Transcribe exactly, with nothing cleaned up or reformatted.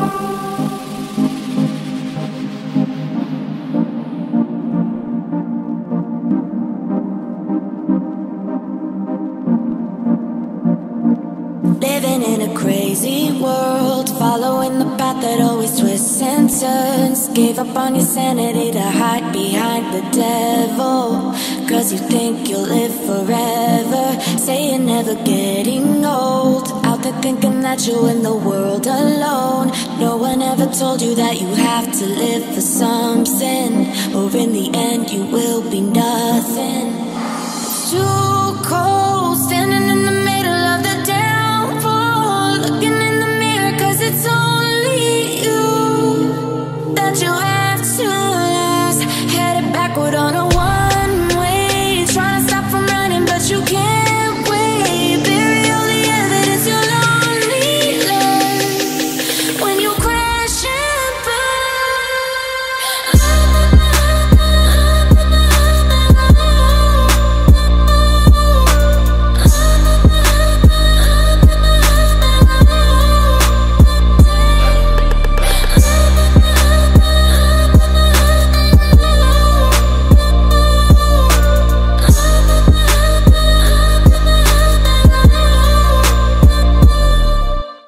Living in a crazy world, following the path that always twists and turns. Gave up on your sanity to hide behind the devil, cause you think you'll live forever. Say you're never getting old, out there thinking that you're in the world alone. No one ever told you that you have to live for something, or in the end you will be nothing. It's too cold standing in